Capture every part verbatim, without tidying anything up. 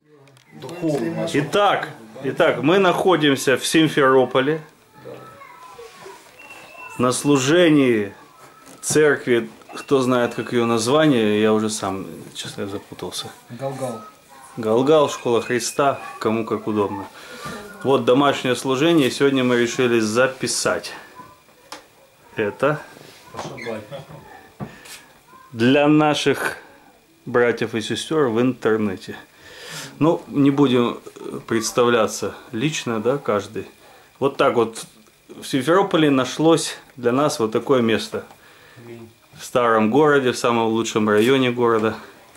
Итак, итак, мы находимся в Симферополе на служении церкви, кто знает, как ее название, я уже сам, честно, запутался. Галгал. Галгал, школа Христа, кому как удобно. Вот домашнее служение, сегодня мы решили записать это для наших братьев и сестер в интернете. Ну, не будем представляться лично, да, каждый. Вот так вот в Симферополе нашлось для нас вот такое место. В старом городе, в самом лучшем районе города.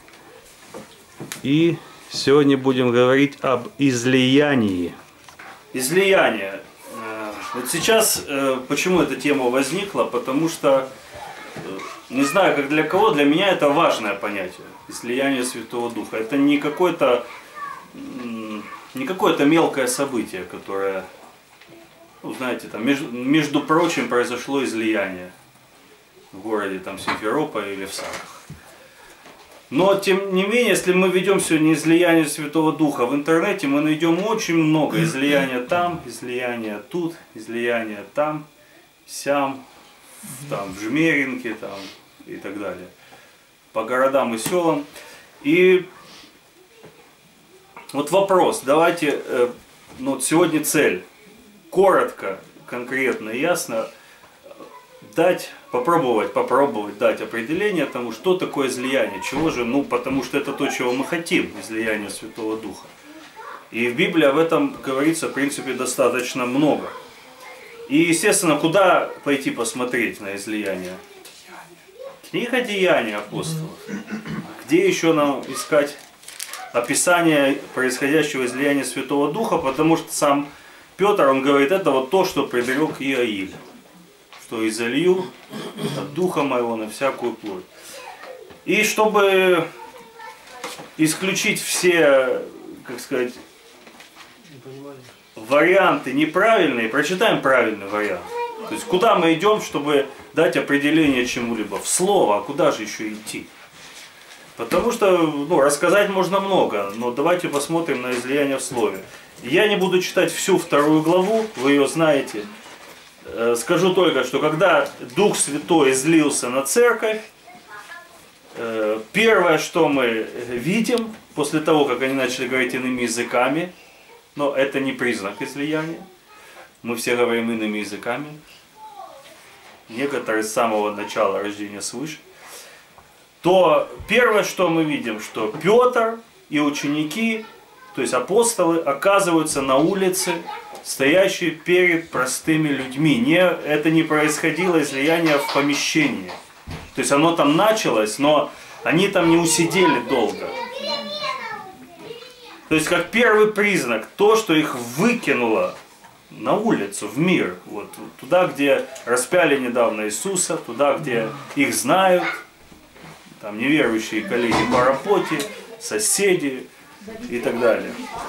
И сегодня будем говорить об излиянии. Излияние. Вот сейчас, почему эта тема возникла? Потому что, не знаю, как для кого, для меня это важное понятие. Излияние Святого Духа. Это не какое-то не какое-то мелкое событие, которое, ну, знаете, там, между, между прочим, произошло излияние в городе там, Симферополе или в Саках. Но, тем не менее, если мы ведем сегодня излияние Святого Духа в интернете, мы найдем очень много излияния там, излияния тут, излияния там, сям, там, в Жмеринке там, и так далее. По городам и селам. И вот вопрос, давайте, ну, вот сегодня цель, коротко, конкретно и ясно дать, попробовать, попробовать дать определение тому, что такое излияние, чего же, ну, потому что это то, чего мы хотим, излияние Святого Духа. И в Библии об этом говорится, в принципе, достаточно много. И, естественно, куда пойти посмотреть на излияние? Книга Деяний апостолов. Где еще нам искать описание происходящего излияния Святого Духа, потому что сам Петр, он говорит, это вот то, что предрек Иоиль, что изолью от Духа моего на всякую плоть. И чтобы исключить все, как сказать, варианты неправильные, прочитаем правильный вариант. То есть куда мы идем, чтобы дать определение чему-либо? В слово, а куда же еще идти? Потому что, ну, рассказать можно много, но давайте посмотрим на излияние в слове. Я не буду читать всю вторую главу, вы ее знаете. Скажу только, что когда Дух Святой излился на церковь, первое, что мы видим, после того, как они начали говорить иными языками, но это не признак излияния, мы все говорим иными языками, некоторые с самого начала рождения свыше, то первое, что мы видим, что Петр и ученики, то есть апостолы, оказываются на улице, стоящие перед простыми людьми. Не, это не происходило излияние в помещении. То есть оно там началось, но они там не усидели долго. То есть как первый признак, то, что их выкинуло на улицу, в мир. Вот, туда, где распяли недавно Иисуса, туда, где их знают. Там неверующие коллеги по работе, соседи и так далее.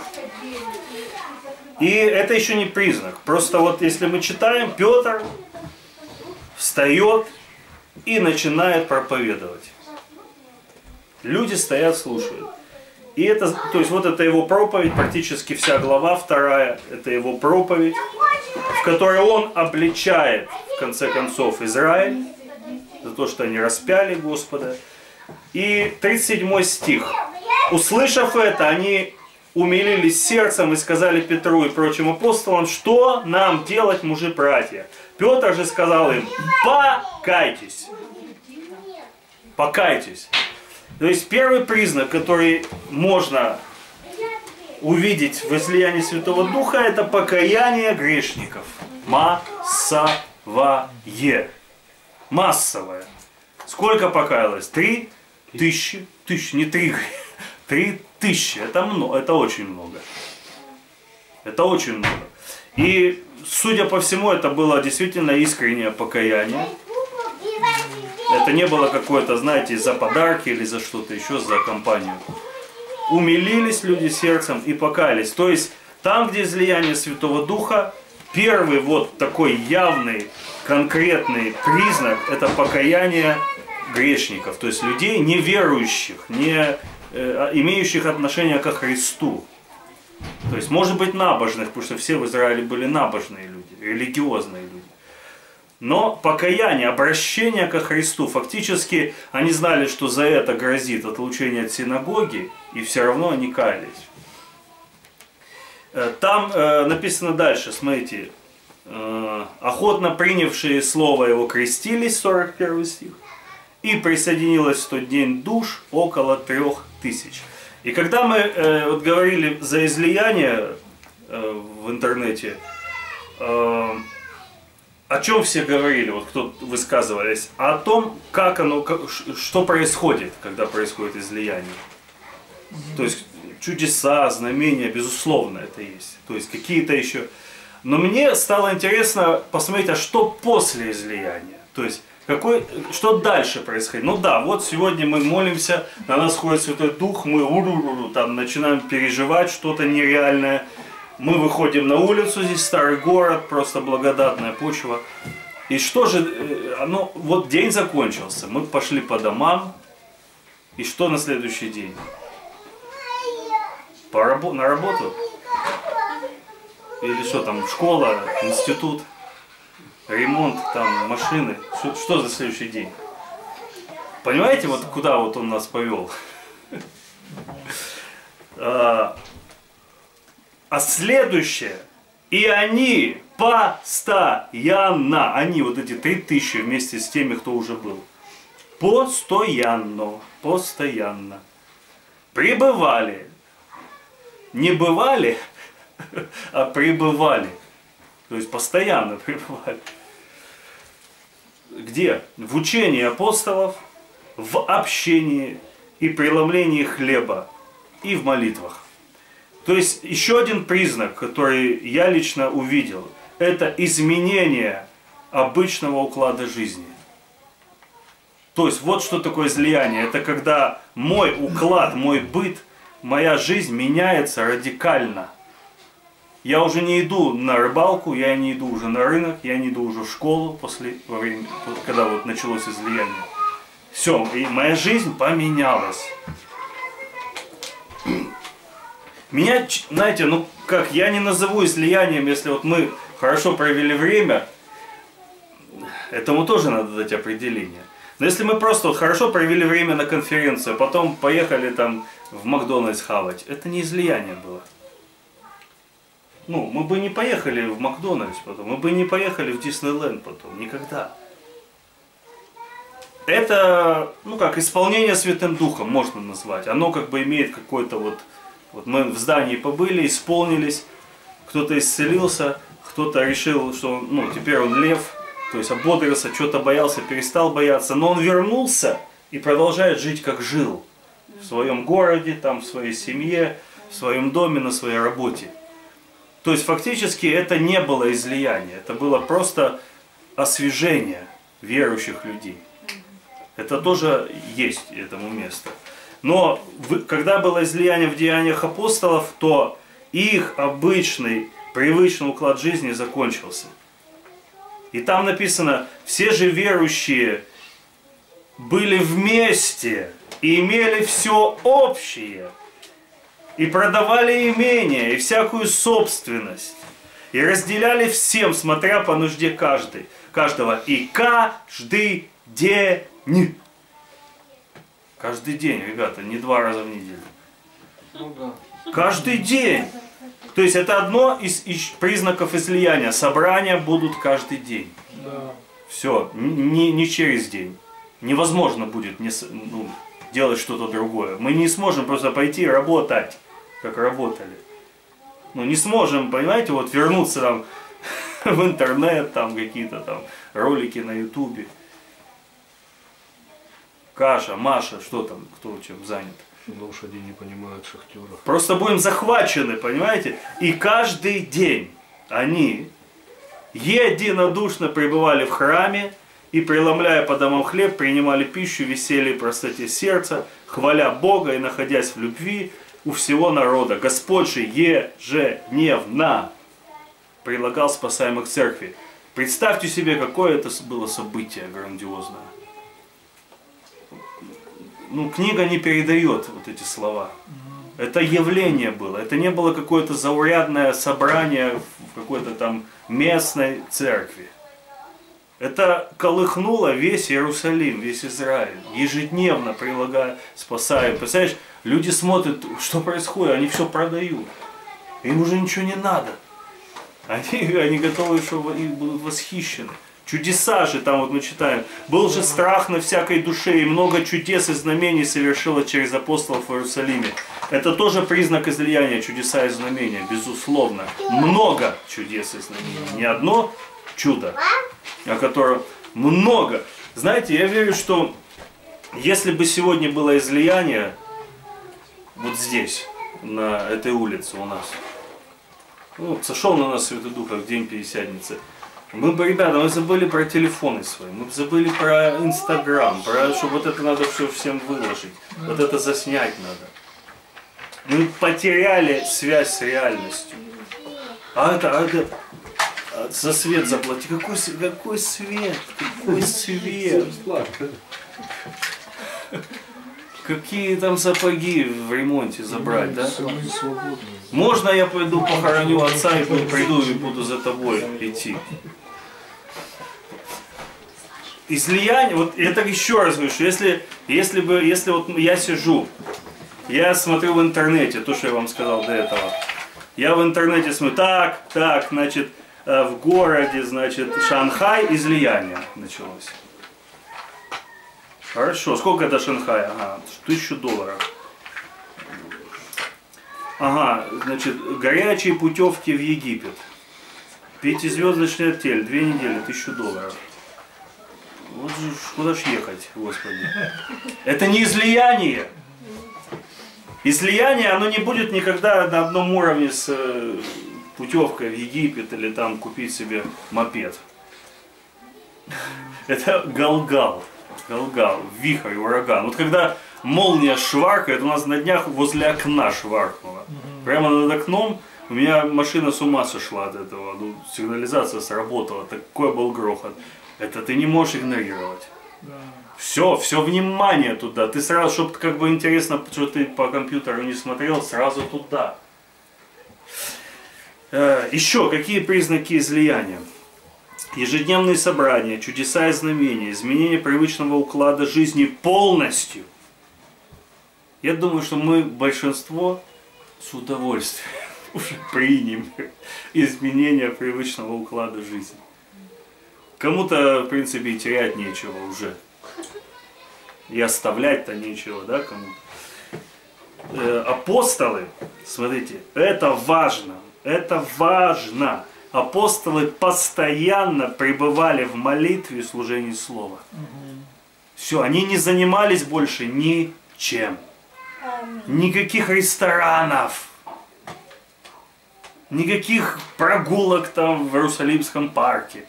И это еще не признак. Просто вот если мы читаем, Петр встает и начинает проповедовать. Люди стоят, слушают. И это, то есть вот это его проповедь, практически вся глава вторая, это его проповедь, в которой он обличает, в конце концов, Израиль за то, что они распяли Господа. И тридцать седьмой стих. Услышав это, они умилились сердцем и сказали Петру и прочим апостолам, что нам делать, мужи-братья? Петр же сказал им, покайтесь. Покайтесь. То есть первый признак, который можно увидеть в излиянии Святого Духа, это покаяние грешников. Массовое. Массовое. Сколько покаялось? Три тысячи. Тысячи, не три. Три тысячи. Это много, это очень много. Это очень много. И, судя по всему, это было действительно искреннее покаяние. Это не было какое-то, знаете, за подарки или за что-то еще, за компанию. Умилились люди сердцем и покаялись. То есть, там, где излияние Святого Духа, первый вот такой явный, конкретный признак, это покаяние грешников, то есть людей неверующих, не э, имеющих отношение ко Христу. То есть, может быть, набожных, потому что все в Израиле были набожные люди, религиозные люди. Но покаяние, обращение ко Христу, фактически они знали, что за это грозит отлучение от синагоги, и все равно они каялись. Там э, написано дальше, смотрите, э, охотно принявшие слово его крестились, сорок первый стих, и присоединилось в тот день душ около трех тысяч. И когда мы э, вот говорили за излияние э, в интернете, э, о чем все говорили, вот кто высказывались, о том, как оно, как, что происходит, когда происходит излияние. То есть чудеса, знамения, безусловно, это есть. То есть какие-то еще. Но мне стало интересно посмотреть, а что после излияния. То есть какой, что дальше происходит. Ну да, вот сегодня мы молимся, на нас ходит Святой Дух, мы уру-ру-ру, там начинаем переживать что-то нереальное. Мы выходим на улицу, здесь старый город, просто благодатная почва. И что же, ну вот день закончился, мы пошли по домам, и что на следующий день? По рабо- на работу? Или что там, школа, институт, ремонт, там, машины? Что, что за следующий день? Понимаете, вот куда вот он нас повел? А следующее, и они постоянно, они вот эти три тысячи вместе с теми, кто уже был, постоянно, постоянно пребывали, не бывали, а пребывали, то есть постоянно пребывали. Где? В учении апостолов, в общении и преломлении хлеба и в молитвах. То есть еще один признак, который я лично увидел, это изменение обычного уклада жизни. То есть вот что такое излияние. Это когда мой уклад, мой быт, моя жизнь меняется радикально. Я уже не иду на рыбалку, я не иду уже на рынок, я не иду уже в школу, после, во время, когда вот началось излияние. Все, и моя жизнь поменялась. Меня, знаете, ну как, я не назову излиянием, если вот мы хорошо провели время, этому тоже надо дать определение. Но если мы просто вот хорошо провели время на конференцию, потом поехали там в Макдональдс хавать, это не излияние было. Ну, мы бы не поехали в Макдональдс потом, мы бы не поехали в Диснейленд потом, никогда. Это, ну как, исполнение Святым Духом можно назвать. Оно как бы имеет какой-то вот... Вот мы в здании побыли, исполнились, кто-то исцелился, кто-то решил, что ну, теперь он лев, то есть ободрился, что-то боялся, перестал бояться, но он вернулся и продолжает жить, как жил. В своем городе, там, в своей семье, в своем доме, на своей работе. То есть фактически это не было излияние, это было просто освежение верующих людей. Это тоже есть этому место. Но когда было излияние в деяниях апостолов, то их обычный, привычный уклад жизни закончился. И там написано, все же верующие были вместе и имели все общее, и продавали имение, и всякую собственность, и разделяли всем, смотря по нужде каждый, каждого, и каждый день. Каждый день, ребята, не два раза в неделю. Ну, да. Каждый день. То есть это одно из, из признаков излияния. Собрания будут каждый день. Да. Все, не, не через день. Невозможно будет не, ну, делать что-то другое. Мы не сможем просто пойти работать, как работали. Ну не сможем, понимаете, вот вернуться там в интернет, там какие-то там ролики на ютубе. Каша, Маша, что там, кто чем занят. Лошади не понимают шахтеров. Просто будем захвачены, понимаете? И каждый день они единодушно пребывали в храме и, преломляя по домам хлеб, принимали пищу, веселье и простоте сердца, хваля Бога и находясь в любви у всего народа. Господь же ежедневно прилагал спасаемых церкви. Представьте себе, какое это было событие грандиозное. ну, книга не передает вот эти слова. Это явление было. Это не было какое-то заурядное собрание в какой-то там местной церкви. Это колыхнуло весь Иерусалим, весь Израиль. Ежедневно прилагая, спасая. Представляешь, люди смотрят, что происходит, они все продают. Им уже ничего не надо. Они, они готовы, что они будут восхищены. Чудеса же, там вот мы читаем, был же страх на всякой душе, и много чудес и знамений совершило через апостолов в Иерусалиме. Это тоже признак излияния, чудеса и знамения, безусловно. Много чудес и знамений, не одно чудо, о котором много. Знаете, я верю, что если бы сегодня было излияние, вот здесь, на этой улице у нас, ну, сошел на нас Святой Дух в день Пятидесятницы, мы бы, ребята, мы забыли про телефоны свои, мы забыли про Инстаграм, про что вот это надо все всем выложить, вот это заснять надо. Мы потеряли связь с реальностью. А это, а это а за свет заплати. Какой, какой свет? Какой свет? Какие там сапоги в ремонте забрать, да? Можно я пойду похороню отца и приду и буду за тобой идти? Излияние, вот я так еще раз говорю, что если, если бы, если вот я сижу, я смотрю в интернете, то, что я вам сказал до этого, я в интернете смотрю, так, так, значит, в городе, значит, Шанхай, излияние началось. Хорошо, сколько до Шанхая? Ага, тысячу долларов. Ага, значит, горячие путевки в Египет. Пятизвездочный отель, две недели, тысячу долларов. Вот же, куда ж ехать, Господи. Это не излияние. Излияние, оно не будет никогда на одном уровне с э, путевкой в Египет или там купить себе мопед. Это галгал. Галгал, вихрь, ураган. Вот когда молния шваркает, у нас на днях возле окна шваркнула. Прямо над окном у меня машина с ума сошла от этого. Ну, сигнализация сработала, такой был грохот. Это ты не можешь игнорировать. Все, все внимание туда. Ты сразу, чтобы как бы интересно, что ты по компьютеру не смотрел, сразу туда. Еще какие признаки излияния? Ежедневные собрания, чудеса и знамения, изменение привычного уклада жизни полностью. Я думаю, что мы большинство с удовольствием уже примем изменение привычного уклада жизни. Кому-то, в принципе, и терять нечего уже. И оставлять-то нечего, да, кому-то. Э, апостолы, смотрите, это важно, это важно. Апостолы постоянно пребывали в молитве и служении слова. Все, они не занимались больше ничем. Никаких ресторанов, никаких прогулок там в Иерусалимском парке.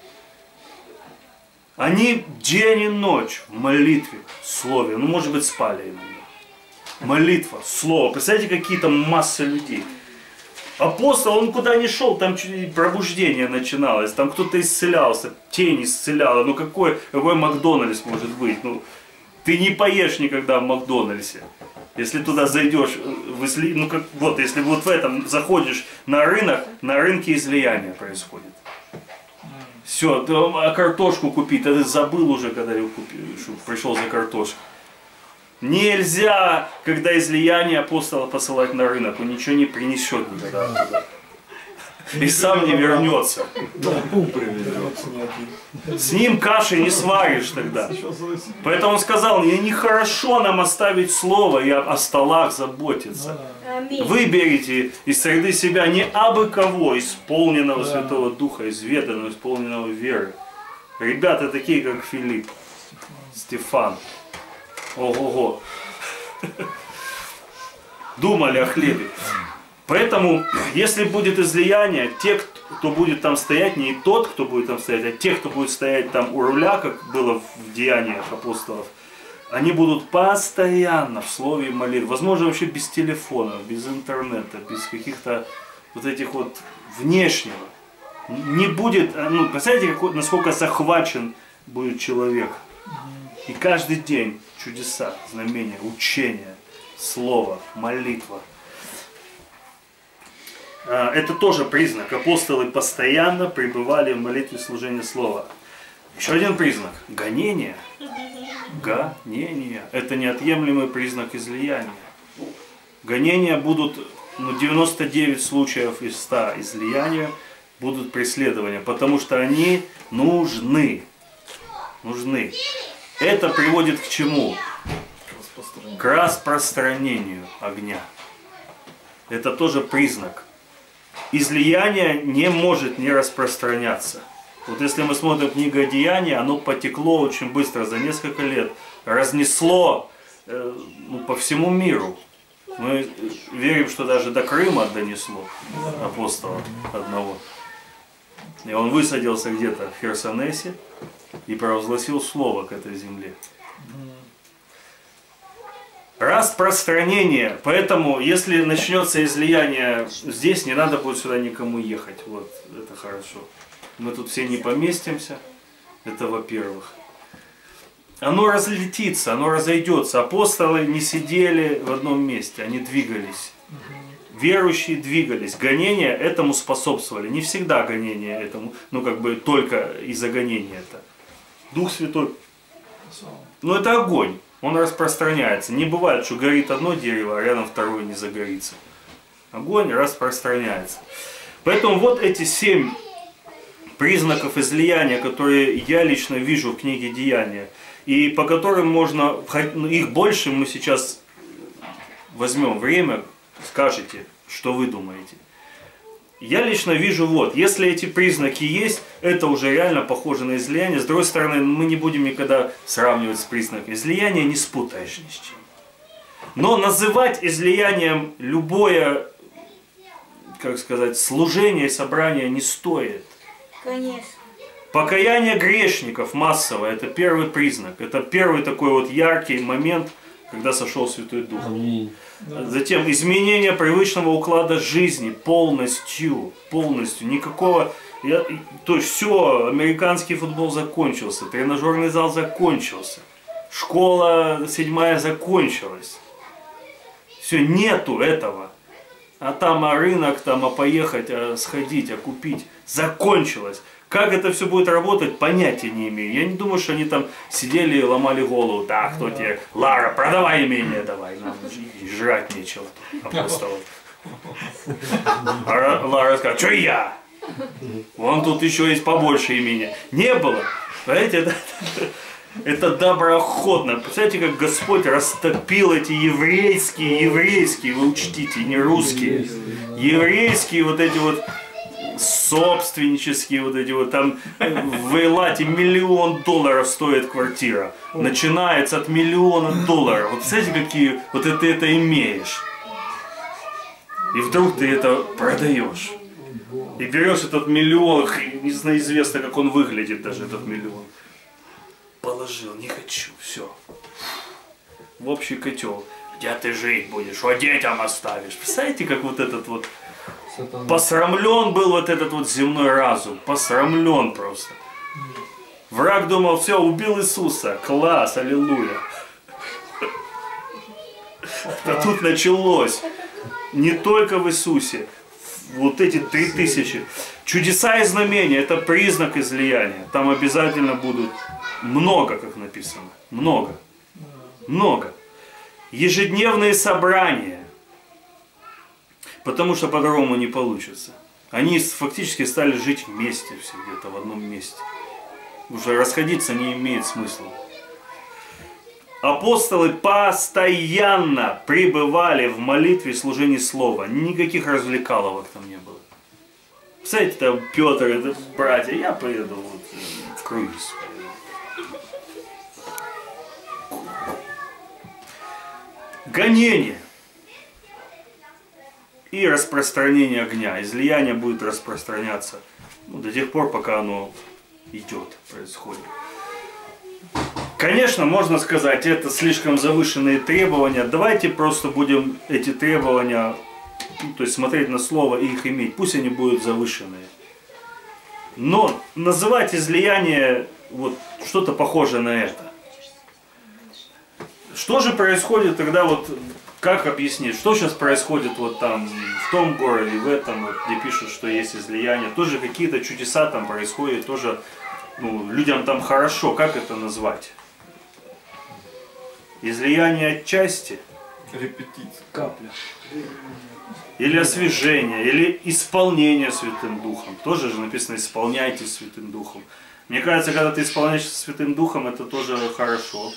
Они день и ночь в молитве, в слове. Ну, может быть, спали иногда. Молитва, слово. Представляете, какие там массы людей. Апостол, он куда ни шел, там пробуждение начиналось, там кто-то исцелялся, тень исцеляла. Ну какой, какой Макдональдс может быть? Ну, ты не поешь никогда в Макдональдсе. Если туда зайдешь, в изли... ну как вот, если вот в этом заходишь на рынок, на рынке излияние происходит. Все, а картошку купить, а ты забыл уже, когда его купил, пришел за картошку. Нельзя, когда излияние апостола посылать на рынок, он ничего не принесет никогда туда. И сам не вернется. С ним каши не сваришь тогда. Поэтому он сказал, нехорошо нам оставить слово и о столах заботиться. Выберите из среды себя не абы кого, исполненного Святого Духа, изведанного, исполненного веры. Ребята такие, как Филипп, Стефан. Ого-го. Думали о хлебе. Поэтому, если будет излияние, те, кто будет там стоять, не тот, кто будет там стоять, а те, кто будет стоять там у руля, как было в деяниях апостолов, они будут постоянно в слове и молитве. Возможно, вообще без телефона, без интернета, без каких-то вот этих вот внешнего. Не будет, ну, представляете, какой, насколько захвачен будет человек И каждый день чудеса, знамения, учения, слово, молитва. Это тоже признак. Апостолы постоянно пребывали в молитве служения слова. Еще один признак. Гонение. Гонение. Это неотъемлемый признак излияния. Гонения будут, ну, девяносто девять случаев из ста излияния будут преследования, потому что они нужны. Нужны. Это приводит к чему? К распространению огня. Это тоже признак. Излияние не может не распространяться. Вот если мы смотрим книгу Деяния, оно потекло очень быстро, за несколько лет, разнесло э, ну, по всему миру. Мы верим, что даже до Крыма донесло апостола одного. И он высадился где-то в Херсонесе и провозгласил слово к этой земле. Распространение. Поэтому, если начнется излияние здесь, не надо будет сюда никому ехать. Вот, это хорошо. Мы тут все не поместимся. Это во-первых. Оно разлетится, оно разойдется. Апостолы не сидели в одном месте, они двигались. Верующие двигались. Гонения этому способствовали. Не всегда гонения этому, ну как бы только из-за гонения это. Дух Святой. Но это огонь. Он распространяется. Не бывает, что горит одно дерево, а рядом второе не загорится. Огонь распространяется. Поэтому вот эти семь признаков излияния, которые я лично вижу в книге Деяния, и по которым можно, их больше, мы сейчас возьмем время, скажете, что вы думаете. Я лично вижу, вот, если эти признаки есть, это уже реально похоже на излияние. С другой стороны, мы не будем никогда сравнивать с признаками. Излияние не спутаешь ни с чем. Но называть излиянием любое, как сказать, служение и собрание не стоит. Конечно. Покаяние грешников массовое, это первый признак. Это первый такой вот яркий момент, когда сошел Святой Дух. Аминь. Затем изменение привычного уклада жизни полностью, полностью, никакого, я, то есть все, американский футбол закончился, тренажерный зал закончился, школа седьмая закончилась, все, нету этого, а там а рынок, там а поехать, а сходить, а купить, закончилось. Как это все будет работать, понятия не имею. Я не думаю, что они там сидели и ломали голову. Так, кто тебе? Лара, продавай имение давай. Нам жрать нечего. Апостолов. А Лара сказала, что я? Вон тут еще есть побольше имения. Не было. Понимаете, это, это доброходно. Представляете, как Господь растопил эти еврейские, еврейские, вы учтите, не русские. Еврейские вот эти вот собственнические вот эти вот, там в Эйлате миллион долларов стоит квартира. Начинается от миллиона долларов. Вот представляете, какие, вот это, ты это имеешь. И вдруг ты это продаешь. И берешь этот миллион, не знаю, известно, как он выглядит даже, этот миллион. Положил, не хочу, все. В общий котел. Где ты жить будешь, что детям оставишь. Представляете, как вот этот вот посрамлен был вот этот вот земной разум. Посрамлен просто. Враг думал, все, убил Иисуса. Класс, аллилуйя. А тут началось. Не только в Иисусе. Вот эти три тысячи. Чудеса и знамения, это признак излияния. Там обязательно будут много, как написано. Много. Много. Ежедневные собрания. Потому что по-другому не получится. Они фактически стали жить вместе все где-то в одном месте. Уже расходиться не имеет смысла. Апостолы постоянно пребывали в молитве и служении слова. Никаких развлекаловок там не было. Представляете, там Петр, это братья, я поеду вот в круиз. Гонение и распространение огня. Излияние будет распространяться, ну, до тех пор, пока оно идет, происходит. Конечно, можно сказать, это слишком завышенные требования. Давайте просто будем эти требования, ну, то есть смотреть на слово и их иметь. Пусть они будут завышенные. Но называть излияние вот что-то похожее на это. что же происходит тогда, вот, как объяснить, что сейчас происходит вот там, в том городе, в этом, вот, где пишут, что есть излияние, тоже какие-то чудеса там происходят, тоже, ну, людям там хорошо, как это назвать? Излияние отчасти? Репетиция. Капля. Или освяжение, или исполнение Святым Духом. Тоже же написано «исполняйтесь Святым Духом». Мне кажется, когда ты исполняешься Святым Духом, это тоже хорошо.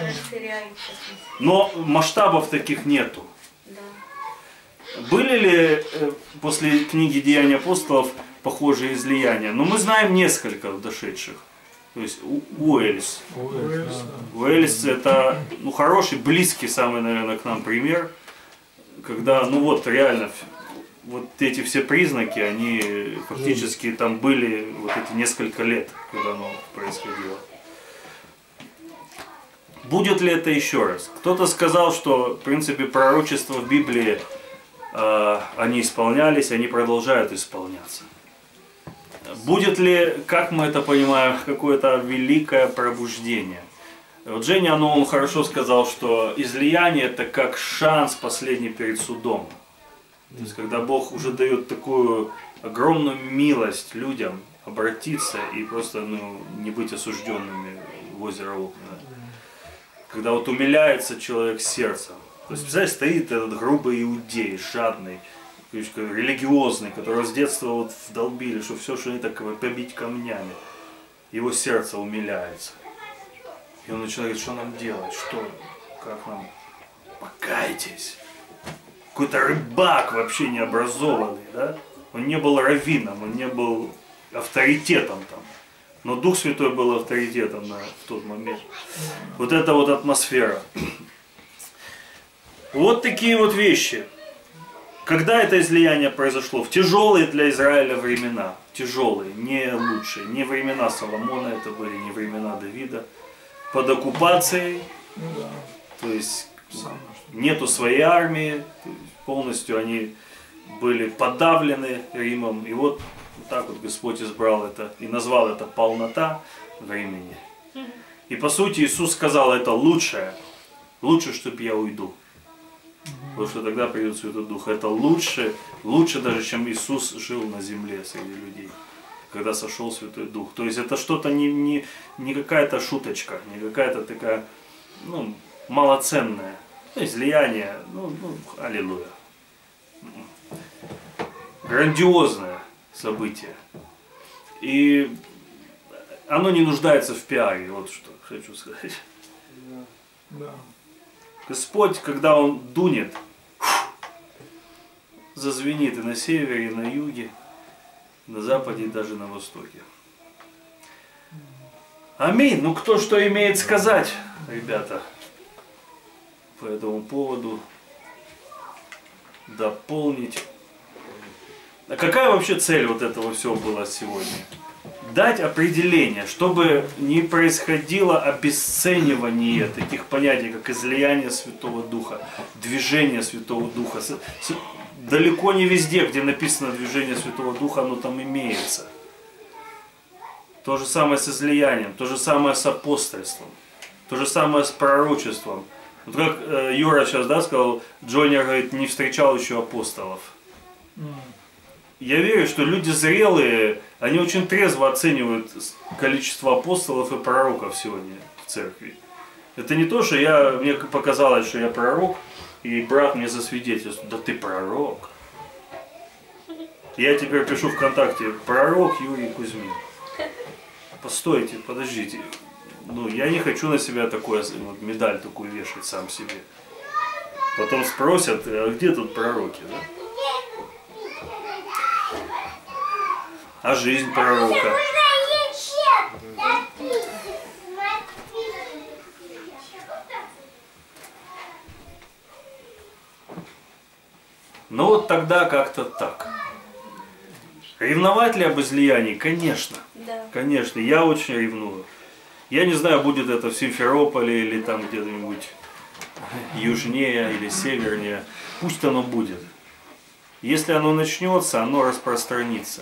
Но масштабов таких нету. Да. Были ли э, после книги «Деяния апостолов» похожие излияния? Но мы знаем несколько дошедших. То есть Уэльс. Уэльс это ну, хороший, близкий самый, наверное, к нам пример. Когда, ну вот реально, вот эти все признаки, они фактически там были вот эти несколько лет, когда оно происходило. Будет ли это еще раз? Кто-то сказал, что в принципе пророчества в Библии, э, они исполнялись, они продолжают исполняться. Будет ли, как мы это понимаем, какое-то великое пробуждение? Вот Женя, ну, он хорошо сказал, что излияние это как шанс последний перед судом. То есть когда Бог уже дает такую огромную милость людям обратиться и просто ну, не быть осужденными в озеро Огненное. Когда вот умиляется человек сердцем. То есть, представляешь, стоит этот грубый иудей, жадный, религиозный, которого с детства вот вдолбили, что все, что они так побить камнями. Его сердце умиляется. И он начинает говорить, что нам делать, что, как нам, покайтесь. Какой-то рыбак вообще необразованный, да? Он не был раввином, он не был авторитетом там. Но Дух Святой был авторитетом на, в тот момент. Вот эта вот атмосфера. Вот такие вот вещи. Когда это излияние произошло? В тяжелые для Израиля времена. Тяжелые, не лучшие. Не времена Соломона это были, не времена Давида. Под оккупацией. Ну, да. То есть нету своей армии. Полностью они были подавлены Римом. И вот, вот так вот Господь избрал это и назвал это полнота времени. И по сути Иисус сказал, это лучшее. Лучше, чтобы я уйду. Потому что тогда придет Святой Дух. Это лучше, лучше даже, чем Иисус жил на земле среди людей, когда сошел Святой Дух. То есть это что-то не, не, не какая-то шуточка, не какая-то такая, ну, малоценная. Ну, излияние, ну, ну, аллилуйя. Грандиозное событие. И оно не нуждается в пиаре, вот что хочу сказать. Да. Господь, когда Он дунет, зазвенит и на севере, и на юге, на западе, и даже на востоке. Аминь. Ну кто что имеет сказать, ребята, по этому поводу, дополнить. А какая вообще цель вот этого всего была сегодня? Дать определение, чтобы не происходило обесценивание таких понятий, как излияние Святого Духа, движение Святого Духа. Далеко не везде, где написано движение Святого Духа, оно там имеется. То же самое с излиянием, то же самое с апостольством, то же самое с пророчеством. Вот как э, Юра сейчас, да, сказал, Джонни, говорит, не встречал еще апостолов. Я верю, что люди зрелые, они очень трезво оценивают количество апостолов и пророков сегодня в церкви. Это не то, что я, мне показалось, что я пророк, и брат мне засвидетельствует, да ты пророк. Я теперь пишу ВКонтакте, пророк Юрий Кузьмин. Постойте, подождите. Ну, я не хочу на себя такое, вот, медаль такую вешать сам себе. Потом спросят, а где тут пророки, да? А жизнь пророка. Ну вот тогда как-то так. Ревновать ли об излиянии? Конечно. Да. Конечно, я очень ревную. Я не знаю, будет это в Симферополе или там где-нибудь южнее или севернее. Пусть оно будет. Если оно начнется, оно распространится.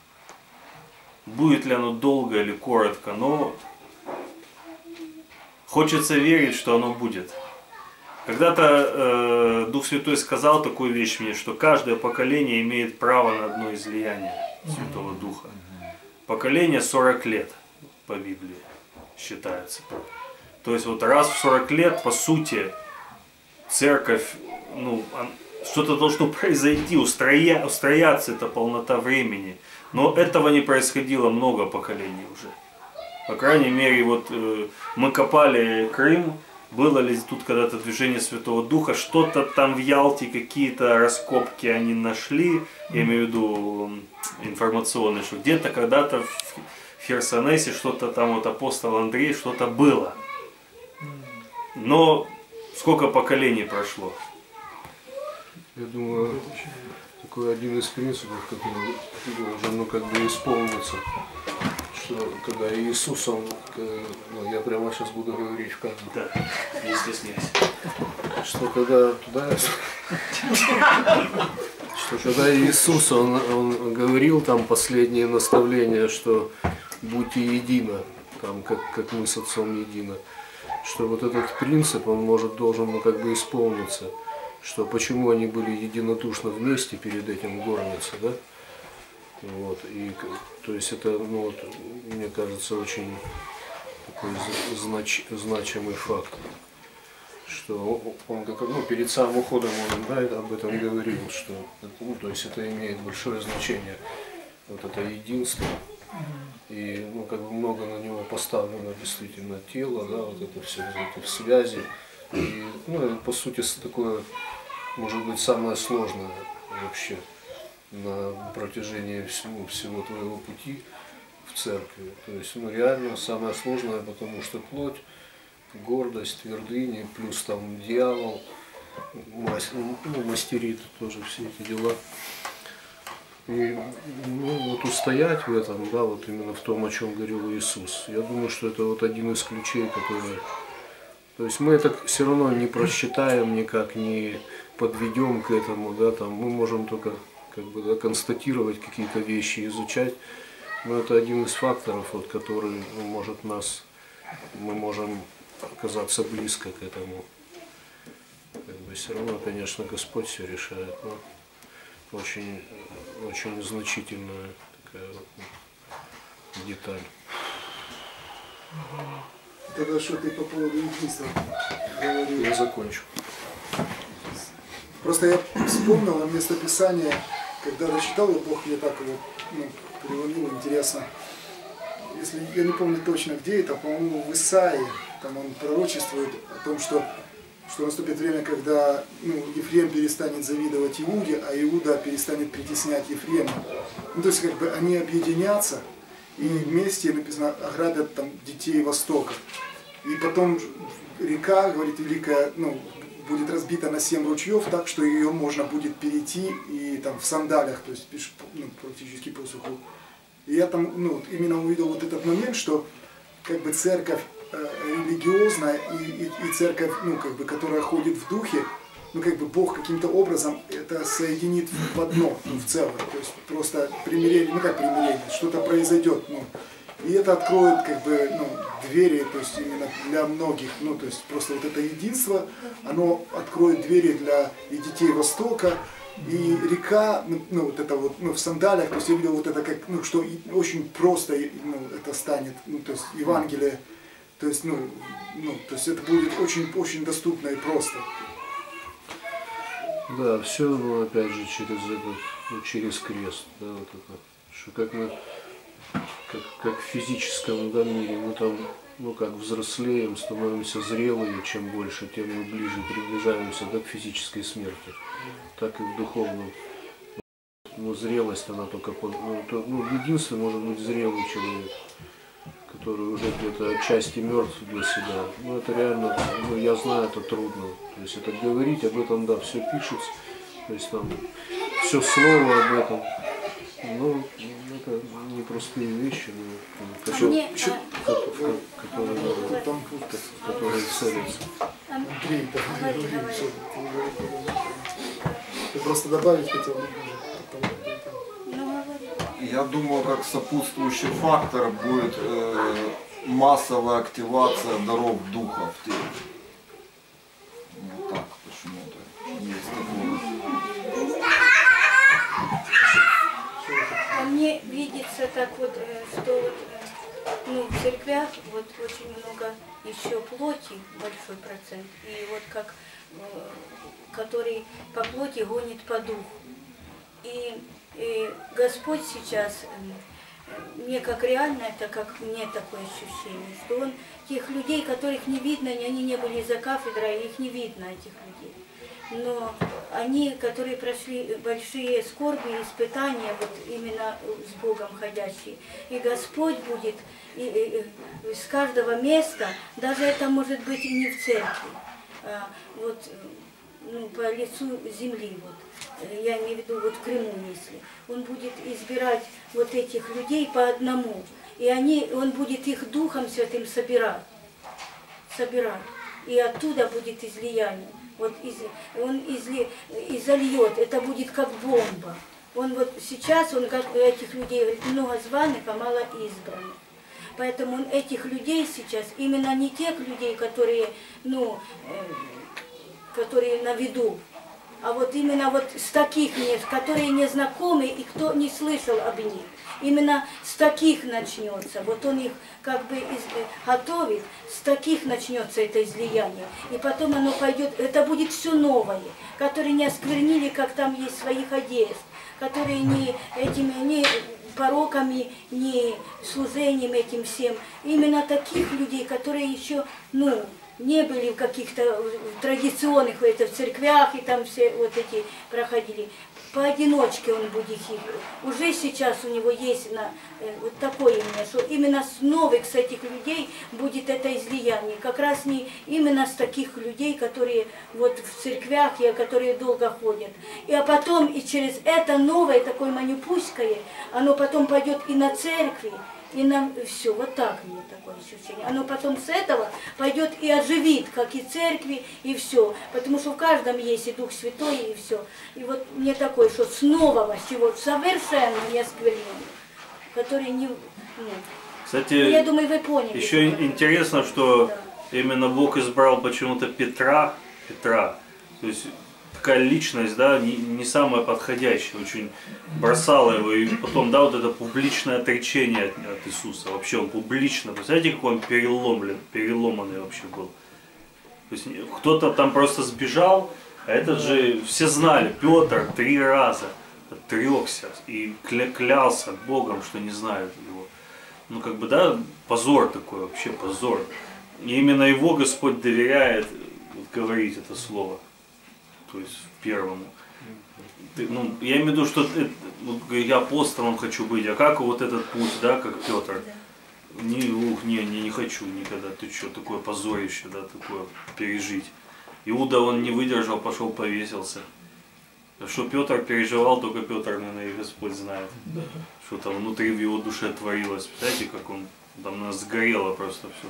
Будет ли оно долго или коротко, но хочется верить, что оно будет. Когда-то э, Дух Святой сказал такую вещь мне, что каждое поколение имеет право на одно излияние Святого Духа. Поколение сорок лет по Библии считается. То есть вот раз в сорок лет, по сути, церковь, ну, что-то должно произойти, устроя, устрояться эта полнота времени. Но этого не происходило много поколений уже. По крайней мере, вот э, мы копали Крым, было ли тут когда-то движение Святого Духа, что-то там в Ялте, какие-то раскопки они нашли, я имею в виду информационные, что где-то когда-то в Херсонесе что-то там, вот апостол Андрей, что-то было. Но сколько поколений прошло? Я думаю, такой один из принципов, который должен, ну, как бы исполниться, что когда Иисус, он, ну, я прямо сейчас буду говорить в камеру. Да, не стесняйся. Что когда туда, что когда Иисус, он, он говорил там последние наставления, что будьте едино, там, как, как мы с Отцом едино, что вот этот принцип, он может, должен, ну, как бы исполниться, что почему они были единодушно вместе перед этим в горнице, да? Вот, и, то есть это, ну, вот, мне кажется, очень такой знач, значимый факт, что он, ну, перед самым уходом он, да, об этом говорил, что, ну, то есть это имеет большое значение, вот это единство, и, ну, как бы много на него поставлено действительно тело, да, вот это все, это в связи, и, ну, по сути, такое, может быть, самое сложное вообще на протяжении всего, всего твоего пути в церкви. То есть, ну, реально самое сложное, потому что плоть, гордость, твердыни, плюс там дьявол, мастер, ну, мастерит тоже все эти дела. И, ну, вот устоять в этом, да, вот именно в том, о чем говорил Иисус, я думаю, что это вот один из ключей, который... То есть мы это все равно не просчитаем никак, не подведем к этому, да, там мы можем только, как бы, да, констатировать какие-то вещи, изучать, но это один из факторов, вот, который, ну, может нас, мы можем оказаться близко к этому. Как бы все равно, конечно, Господь все решает, но очень, очень значительная такая вот деталь. Тогда что ты по поводу единства говорил? Я закончу. Просто я вспомнил местописание, когда дочитал, и Бог мне так его, ну, переломил, интересно. Если я не помню точно где это, по-моему, в Исаии, там он пророчествует о том, что, что наступит время, когда, ну, Ефрем перестанет завидовать Иуде, а Иуда перестанет притеснять Ефрема. Ну, то есть, как бы они объединятся и вместе, написано, ограбят там детей Востока. И потом река, говорит, великая, ну, будет разбита на семь ручьев, так что ее можно будет перейти и там в сандалях, то есть, ну, практически по суху. И я там, ну, именно увидел вот этот момент, что как бы церковь э, религиозная и, и, и церковь, ну, как бы, которая ходит в духе, ну, как бы Бог каким-то образом это соединит в одно, ну, в целое. То есть просто примирение, ну как примирение, что-то произойдет, ну. И это откроет, как бы, ну, двери, то есть именно для многих, ну, то есть просто вот это единство, оно откроет двери для и детей Востока, и река, ну, ну, вот это вот, ну, в сандалиях, то есть я видел вот это как, ну, что очень просто, ну, это станет, ну, то есть Евангелие, то есть, ну, ну, то есть это будет очень, очень доступно и просто. Да, все, ну, опять же, через этот, ну, через крест, да, вот это, что как мы, как, как в физическом, да, мире, мы там, ну, как взрослеем, становимся зрелые, чем больше, тем мы ближе приближаемся, да, к физической смерти, так и в духовном. Ну, зрелость, она только, ну, то, ну, единственный может быть зрелый человек, который уже где-то отчасти мертв для себя. Ну, это реально, ну, я знаю, это трудно. То есть это говорить об этом, да, все пишется, то есть там все слово об этом. Ну, это непростые вещи, но, которые, которые, которые целятся. Андрей, ты просто добавить хотел? Я думаю, как сопутствующий фактор будет э, массовая активация даров духа в теле. Вот так почему-то есть такое. А мне видится так вот, э, что вот, э, ну, в церквях вот очень много еще плоти, большой процент, и вот как, э, который по плоти гонит по духу. И, и Господь сейчас, э, мне как реально, это как мне такое ощущение, что Он тех людей, которых не видно, они не были за кафедрой, их не видно, этих людей. Но они, которые прошли большие скорби и испытания, вот именно с Богом ходящие, и Господь будет и, и, и с каждого места, даже это может быть и не в церкви, а вот ну, по лицу земли, вот, я имею в виду вот в Крыму, если, Он будет избирать вот этих людей по одному, и они, Он будет их Духом Святым собирать, собирать, и оттуда будет излияние. Вот из, он изли, изольет, это будет как бомба. Он вот сейчас, он как этих людей, говорит, много званых, а мало избранных. Поэтому он этих людей сейчас, именно не тех людей, которые, ну, э, которые на виду, а вот именно вот с таких мест, которые не знакомы и кто не слышал об них. Именно с таких начнется, вот он их как бы из, готовит, с таких начнется это излияние. И потом оно пойдет, это будет все новое, которые не осквернили, как там есть своих одежд, которые не этими, не пороками, не служением этим всем. Именно таких людей, которые еще, ну, не были в каких-то традиционных это, в церквях и там все вот эти проходили. Поодиночке он будет их. Уже сейчас у него есть на, э, вот такое имя, что именно с новых с этих людей будет это излияние. Как раз не именно с таких людей, которые вот в церквях, и которые долго ходят. И а потом и через это новое, такое манюпуськое, оно потом пойдет и на церкви, и нам все, вот так мне такое ощущение. Оно потом с этого пойдет и оживит, как и церкви, и все. Потому что в каждом есть и Дух Святой, и все. И вот мне такое, что с нового, чего совершенно не оскверненного, который не... Ну, Кстати, я думаю, вы поняли. еще интересно, что да. Именно Бог избрал почему-то Петра, Петра, то есть такая личность, да, не, не самая подходящая, очень бросала его, и потом, да, вот это публичное отречение от, от Иисуса, вообще он публично, представляете, какой он переломлен, переломанный вообще был. То есть кто-то там просто сбежал, а этот же, все знали, Петр три раза отрекся и кля клялся Богом, что не знают его. Ну как бы, да, позор такой, вообще позор. И именно его Господь доверяет вот, говорить это слово. То есть первому. Ты, ну, я имею в виду, что ты, вот, я апостолом хочу быть, а как вот этот путь, да, как Петр? Не, ух, не, не, не хочу никогда, ты что, такое позорище, да, такое пережить. Иуда он не выдержал, пошел повесился. Что Петр переживал, только Петр, наверное, и Господь знает. Да. Что там внутри в его душе творилось. Представляете, как он там, наверное, сгорело просто все.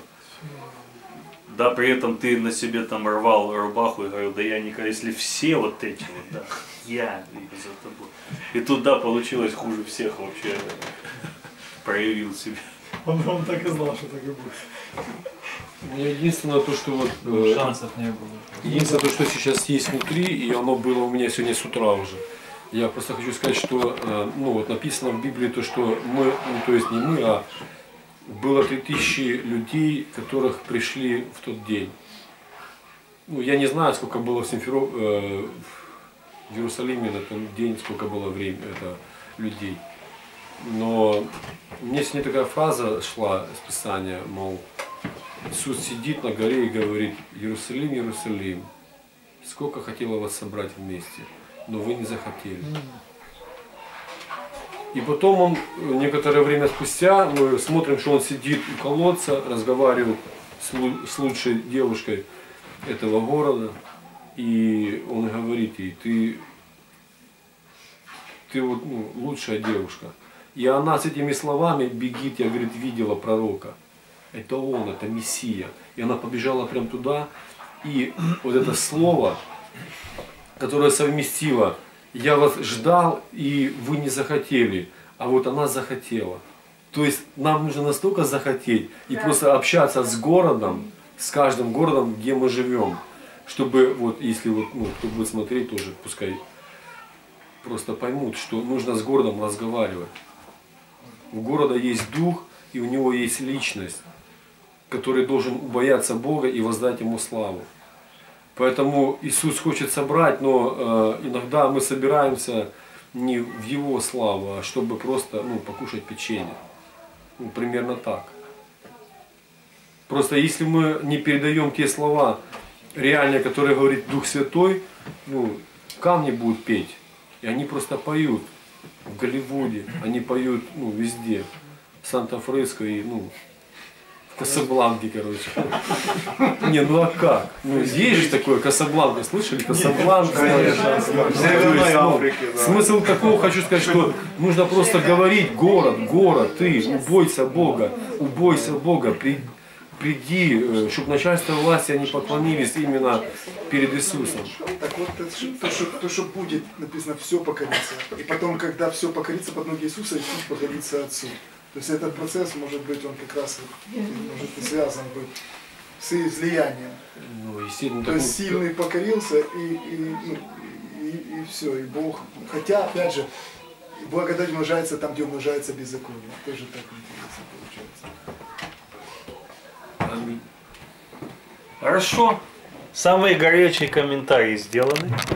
Да, при этом ты на себе там рвал рубаху и говорил, да я никогда, если все вот эти вот, да, я за тобой. И тут, да, получилось хуже всех вообще, проявил себя. Он, он так и знал, что так и будет. У меня единственное то, что вот... Э, шансов не было. Единственное то, что сейчас есть внутри, и оно было у меня сегодня с утра уже. Я просто хочу сказать, что, э, ну вот написано в Библии то, что мы, ну то есть не мы, а было три тысячи людей, которых пришли в тот день. Ну, я не знаю, сколько было в, Симферо, э, в Иерусалиме на тот день, сколько было время, это, людей. Но мне сегодня такая фраза шла из Писания, мол, Иисус сидит на горе и говорит: Иерусалим, Иерусалим, сколько хотела вас собрать вместе, но вы не захотели. И потом он, некоторое время спустя, мы смотрим, что он сидит у колодца, разговаривает с лучшей девушкой этого города, и он говорит ей: ты, ты вот, ну, лучшая девушка. И она с этими словами бегит, я, говорит, видела пророка. Это он, это Мессия. И она побежала прям туда, и вот это слово, которое совместило: я вас ждал, и вы не захотели, а вот она захотела. То есть нам нужно настолько захотеть и просто общаться с городом, с каждым городом, где мы живем, чтобы вот если вот, ну, кто будет смотреть тоже, пускай просто поймут, что нужно с городом разговаривать. У города есть дух, и у него есть личность, который должен бояться Бога и воздать Ему славу. Поэтому Иисус хочет собрать, но э, иногда мы собираемся не в Его славу, а чтобы просто ну, покушать печенье. Ну, примерно так. Просто если мы не передаем те слова реальные, которые говорит Дух Святой, ну, камни будут петь. И они просто поют в Голливуде, они поют ну, везде. В Санта-Фреско и ну, в Касабланке, короче. Не, ну а как? Ну есть же такое Касабланка, слышали? Касабланка. Смысл такого, хочу сказать, что нужно просто говорить: город, город, ты, убойся Бога, убойся Бога, при, приди, чтобы начальство власти они поклонились именно перед Иисусом. Так вот, это ж- то, что, то, что будет, написано, все покорится. И потом, когда все покорится под ноги Иисуса, Иисус покорится Отцу. То есть этот процесс, может быть, он как раз может и связан быть с излиянием. Ну, естественно, То есть такой- сильный покорился, и, и, ну, и, и все, и Бог. Хотя, опять же, благодать умножается там, где умножается беззаконие. Тоже так интересно получается. Аминь. Хорошо. Самые горячие комментарии сделаны.